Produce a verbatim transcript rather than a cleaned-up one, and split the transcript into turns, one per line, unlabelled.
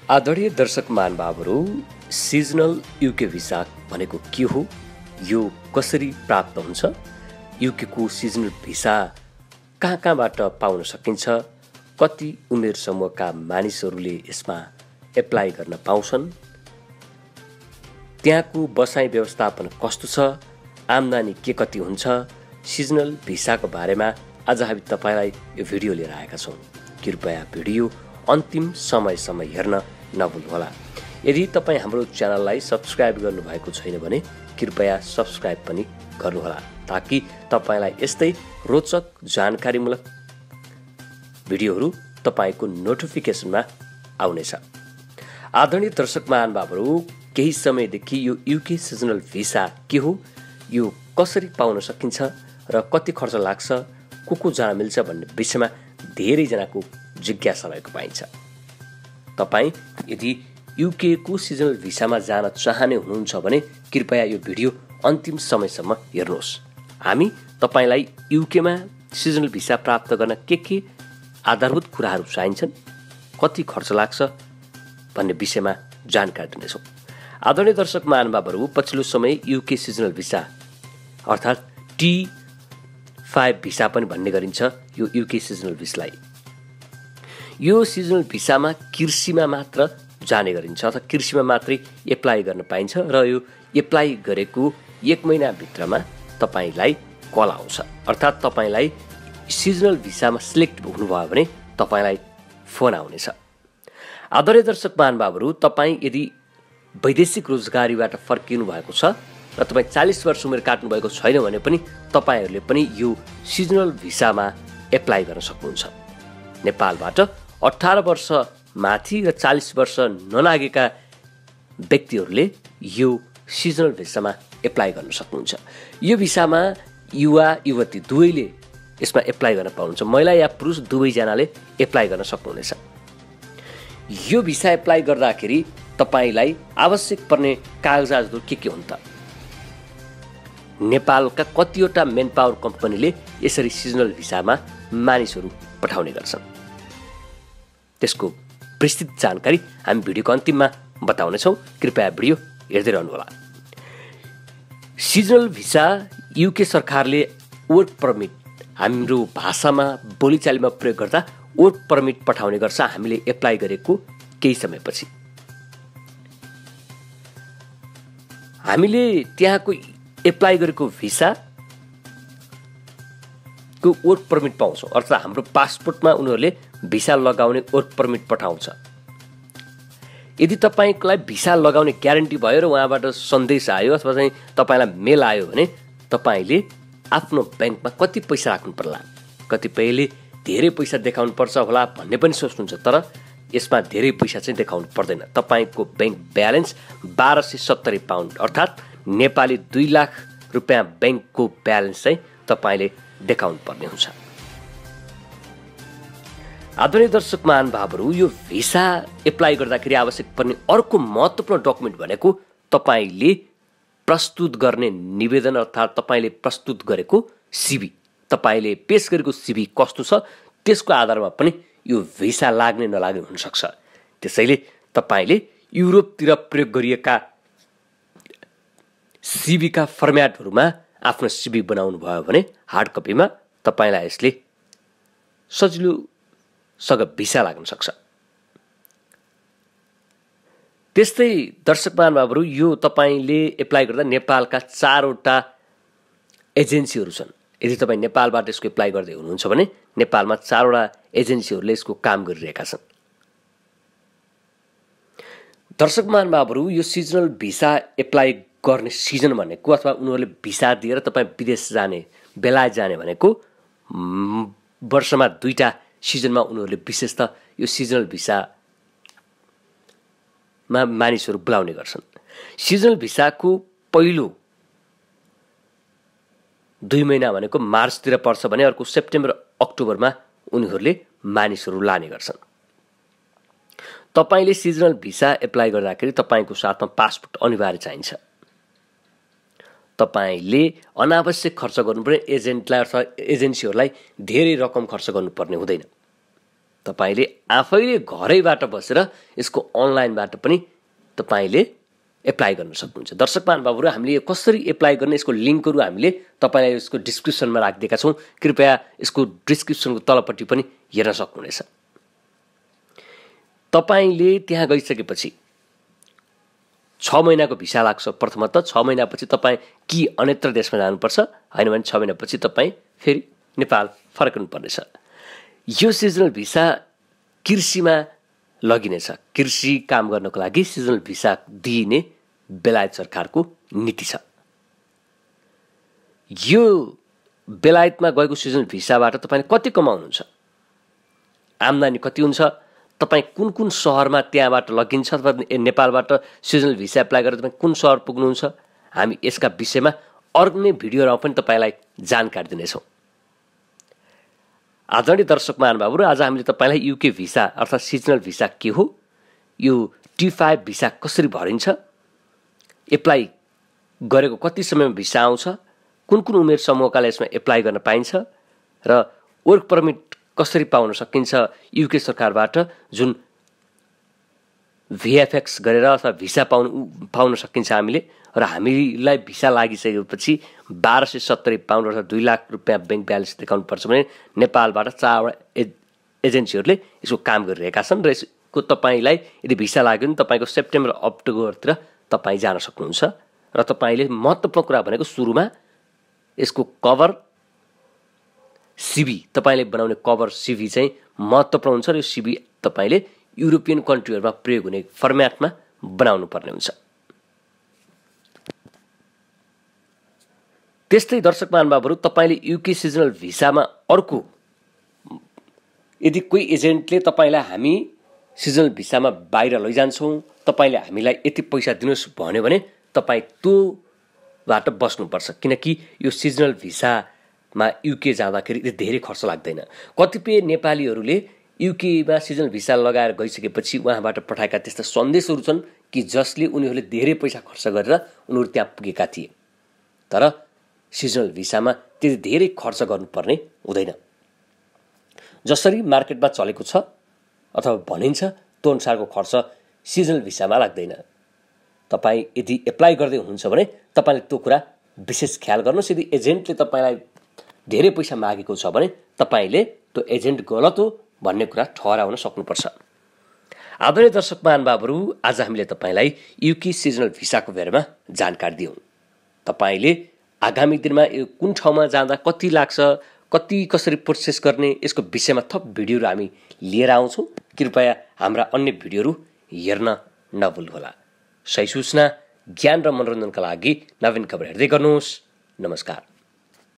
आदरणीय दर्शक महानुभावहरू, seasonal UK visa भनेको के हो, यो कसरी प्राप्त हुन्छ, युकेको सिजनल भिसा कहाँ कहाँबाट पाउन सकिन्छ, कति उमेर समूहका मानिसहरूले यसमा एप्लाई गर्न पाउँछन्, त्यहाँको बसाइ व्यवस्थापन कस्तो छ, आम्दानी के कति हुन्छ, सिजनल भिसाको बारेमा आज हामी तपाईलाई यो भिडियो लिएर आएका छौँ। कृपया भिडियो अन्तिम समयसम्म हेर्न नभुल्नुहोला। यदि तपाईँ हाम्रो च्यानललाई सब्स्क्राइब गर्नुभएको छैन भने कृपया सब्स्क्राइब पनि गर्नुहोला, ताकि तपाईँलाई यस्तै रोचक जानकारीमूलक भिडियोहरू तपाईँको नोटिफिकेसनमा आउनेछ। आदरणीय दर्शक महानुभावहरू, केही समयदेखि यो युके सिजनल भिसा के हो, यो कसरी पाउन सकिन्छ र कति खर्च लाग्छ, को को जान मिल्छ भन्ने विषयमा धेरैजनाको जिज्ञासा रहेको पाइन्छ। तपाईँ यदि युके को सिजनल भिसामा जान चाहने हुनुहुन्छ भने कृपया यो भिडियो अन्तिम समयसम्म हेर्नुहोस्। हामी तपाईलाई युकेमा सिजनल भिसा प्राप्त गर्न के के आधारभूत कुराहरू चाहिन्छन्, कति खर्च लाग्छ भन्ने विषयमा जानकारी दिनेछौँ। आदरणीय दर्शक महानुभावहरू, पछिल्लो समय युके सिजनल भिसा अर्थात् टी फाइभ भिसा पनि भन्ने गरिन्छ यो युके सिजनल भिसालाई। यो सिजनल भिसामा कृषिमा मात्र जाने गरिन्छ अथवा कृषिमा मात्रै एप्लाई गर्न पाइन्छ र यो एप्लाई गरेको एक महिनाभित्रमा तपाईँलाई कल आउँछ। अर्थात् तपाईँलाई सिजनल भिसामा सिलेक्ट हुनुभयो भने तपाईँलाई फोन आउनेछ। आदरणीय दर्शक महानुभावहरू, तपाईँ यदि वैदेशिक रोजगारीबाट फर्किनु भएको छ र तपाईँ चालिस वर्ष उमेर काट्नुभएको छैन भने पनि तपाईँहरूले पनि यो सिजनल भिसामा एप्लाई गर्न सक्नुहुन्छ। नेपालबाट अठार वर्ष माथि र चालिस वर्ष नलागेका व्यक्तिहरूले यो सिजनल भिसामा एप्लाई गर्न सक्नुहुन्छ। यो भिसामा युवा युवती दुवैले यसमा एप्लाई गर्न पाउनुहुन्छ। महिला या पुरुष दुवैजनाले एप्लाई गर्न सक्नुहुनेछ। यो भिसा एप्लाई गर्दाखेरि तपाईँलाई आवश्यक पर्ने कागजातहरू के के हुन् त? नेपालका कतिवटा मेन पावर कम्पनीले यसरी सिजनल भिसामा मानिसहरू पठाउने गर्छन्। त्यसको विस्तृत जानकारी हामी भिडियोको अन्तिममा बताउनेछौँ। कृपया भिडियो हेर्दै रहनुहोला। सिजनल भिसा युके सरकारले वर्क पर्मिट, हाम्रो भाषामा बोलीचालीमा प्रयोग गर्दा वर्क पर्मिट पठाउने गर्छ हामीले एप्लाई गरेको केही समयपछि। हामीले त्यहाँको एप्लाई गरेको भिसा को वर्क पर्मिट पाउँछौँ। अर्थात् हाम्रो पासपोर्टमा उनीहरूले भिसा लगाउने वर्क पर्मिट पठाउँछ। यदि तपाईँलाई भिसा लगाउने ग्यारेन्टी भयो र उहाँबाट सन्देश आयो अथवा चाहिँ तपाईँलाई मेल आयो भने तपाईँले आफ्नो ब्याङ्कमा कति पैसा राख्नु पर्ला, कतिपयले धेरै पैसा देखाउनु पर्छ होला भन्ने पनि सोच्नुहुन्छ, तर यसमा धेरै पैसा चाहिँ देखाउनु पर्दैन। तपाईँको ब्याङ्क ब्यालेन्स बाह्र सय सत्तरी पाउन्ड अर्थात् नेपाली दुई लाख रुपियाँ ब्याङ्कको ब्यालेन्स चाहिँ तपाईँले देखाउनु पर्ने हुन्छ। आदरणीय दर्शक महानुभावहरू, यो भिसा एप्लाई गर्दाखेरि आवश्यक पर्ने अर्को महत्त्वपूर्ण डकुमेन्ट भनेको तपाईँले प्रस्तुत गर्ने निवेदन अर्थात् तपाईँले प्रस्तुत गरेको सिभी, तपाईँले पेश गरेको सिभी कस्तो छ त्यसको आधारमा पनि यो भिसा लाग्ने नलाग्ने हुनसक्छ। त्यसैले तपाईँले युरोपतिर प्रयोग गरिएका सिभीका फर्म्याटहरूमा आफ्नो सिभी बनाउनु भयो भने हार्ड कपीमा तपाईँलाई यसले सजिलोसँग भिसा लाग्न सक्छ। त्यस्तै दर्शक महानुभावहरू, यो तपाईँले एप्लाई गर्दा नेपालका चारवटा एजेन्सीहरू छन्। यदि तपाईँ नेपालबाट यसको एप्लाई गर्दै हुनुहुन्छ भने नेपालमा चारवटा एजेन्सीहरूले यसको काम गरिरहेका छन्। दर्शक महानुभावहरू, यो सिजनल भिसा एप्लाई गर्ने सिजन भनेको अथवा उनीहरूले भिसा दिएर तपाईँ विदेश जाने, बेलायत जाने भनेको वर्षमा दुईटा सिजनमा उनीहरूले विशेष त यो सिजनल भिसामा मानिसहरू बोलाउने गर्छन्। सिजनल भिसाको पहिलो दुई महिना भनेको मार्चतिर पर्छ भने अर्को सेप्टेम्बर अक्टोबरमा उनीहरूले मानिसहरू लाने गर्छन्। तपाईँले सिजनल भिसा एप्लाई गर्दाखेरि तपाईँको साथमा पासपोर्ट अनिवार्य चाहिन्छ। तपाईँले अनावश्यक खर्च गर्नुपर्ने एजेन्टलाई अथवा एजेन्सीहरूलाई धेरै रकम खर्च गर्नुपर्ने हुँदैन। तपाईले आफैले घरैबाट बसेर यसको अनलाइनबाट पनि तपाईले एप्लाई गर्न सक्नुहुन्छ। दर्शक महानुभावहरु, हामीले यो कसरी एप्लाई गर्ने यसको लिंकहरु हामीले तपाईलाई यसको डिस्क्रिप्सनमा राखिदिएका छौं। कृपया यसको डिस्क्रिप्सनको तलपट्टि पनि हेर्न सक्नुहुनेछ। तपाईले त्यहाँ गइसकेपछि छ महिनाको भिसा लाग्छ। प्रथमतः छ महिनापछि तपाई कि अन्यत्र देशमा जानुपर्छ, हैन भने छ महिनापछि तपाई फेरि नेपाल फर्कनु पर्नेछ। यो सिजनल भिसा कृषिमा लगिनेछ। कृषि काम गर्नको लागि सिजनल भिसा दिइने बेलायत सरकारको नीति छ। यो बेलायतमा गएको सिजनल भिसाबाट तपाईले कति कमाउनुहुन्छ, आम्दानी कति हुन्छ, तपाई कुन कुन शहरमा त्यहाँबाट लगिन्छ, अथवा नेपालबाट सिजनल भिसा एप्लाई गरेर तपाई कुन शहर पुग्नुहुन्छ, हामी यसका विषयमा अर्को भिडियोमा पनि तपाईलाई जानकारी दिनेछौँ। आदरणीय दर्शक महानुभावहरु, आज हामीले तपाईलाई युके भिसा अर्थात् सिजनल भिसा के हो, यो टी फाइभ भिसा कसरी भरिन्छ, एप्लाई गरेको कति समयमा भिसा आउँछ, कुन कुन उमेर समूहकाले यसमा एप्लाई गर्न पाइन्छ र वर्क परमिट कसरी पाउन सकिन्छ युके सरकारबाट, जुन भिएफएक्स गरेर अथवा भिसा पाउन पाउन सकिन्छ हामीले। र हामीलाई भिसा लागिसकेपछि बाह्र सय सत्तरी पाउन्ड अर्थात् दुई लाख रुपियाँ ब्याङ्क ब्यालेन्स देखाउनु पर्छ भने नेपालबाट चारवटा एजेन्सीहरूले यसको काम गरिरहेका छन्। र यसको तपाईलाई यदि भिसा लाग्यो भने तपाईको सेप्टेम्बर अक्टोबरतिर तपाईँ जान सक्नुहुन्छ। र तपाईले महत्त्वपूर्ण कुरा भनेको सुरुमा यसको कभर सिभी, तपाईले बनाउने कभर सिभी चाहिँ महत्त्वपूर्ण हुन्छ। र यो सिभी तपाईले युरोपियन कन्ट्रीहरुमा प्रयोग हुने फर्म्याटमा बनाउनु पर्ने हुन्छ। त्यस्तै दर्शक महानुभावहरु, तपाईले युके सिजनल भिसामा अर्को यदि कोही एजेन्टले तपाईलाई हामी सिजनल भिसामा बाहिर लैजान्छौँ, तपाईले हामीलाई यति पैसा दिनुस् भन्यो भने तपाई त्योबाट बस्नुपर्छ। किनकि यो सिजनल भिसामा युके जाँदाखेरि धेरै खर्च लाग्दैन। कतिपय नेपालीहरूले युकेमा सिजनल भिसा लगाएर गइसकेपछि उहाँबाट पठाएका त्यस्ता सन्देशहरू छन् कि जसले उनीहरूले धेरै पैसा खर्च गरेर उनीहरू त्यहाँ पुगेका थिए। तर सिजनल भिसामा त्यति धेरै खर्च गर्नुपर्ने हुँदैन। जसरी मार्केटमा चलेको छ अथवा भनिन्छ त्यो अनुसारको खर्च सिजनल भिसामा लाग्दैन। तपाई यदि एप्लाई गर्दै हुनुहुन्छ भने तपाईले त्यो कुरा विशेष ख्याल गर्नुहोस्। यदि एजेन्टले तपाईलाई धेरै पैसा मागेको छ भने तपाईले त्यो एजेन्ट गलत हो भन्ने कुरा ठहराउन सक्नुपर्छ। आदरणीय दर्शक महानुभावहरु, आज हामीले तपाईलाई युके सिजनल भिसाको बारेमा जानकारी दियौं। तपाईले आगामी दिनमा यो कुन ठाउँमा जाँदा कति लाग्छ, कति कसरी प्रोसेस गर्ने, यसको विषयमा थप भिडियोहरू हामी लिएर आउँछौँ। कृपया हाम्रा अन्य भिडियोहरू हेर्न नभुल्नुहोला। सही सूचना, ज्ञान र मनोरञ्जनका लागि नवीन खबर हेर्दै गर्नुहोस्। नमस्कार।